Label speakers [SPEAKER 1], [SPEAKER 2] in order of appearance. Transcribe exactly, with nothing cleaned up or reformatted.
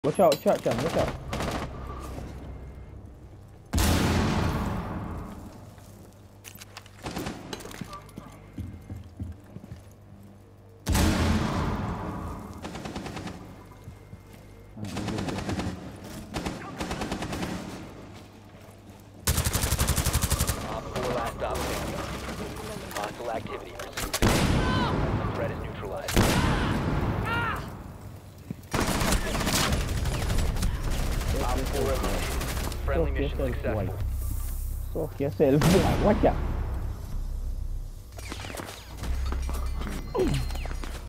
[SPEAKER 1] Watch out, watch out, Chan, watch out.
[SPEAKER 2] Hostile activity pursuit. The threat is neutralized. Op four eliminated. Friendly mission successful.
[SPEAKER 1] Soak yourself, boy. Watch out.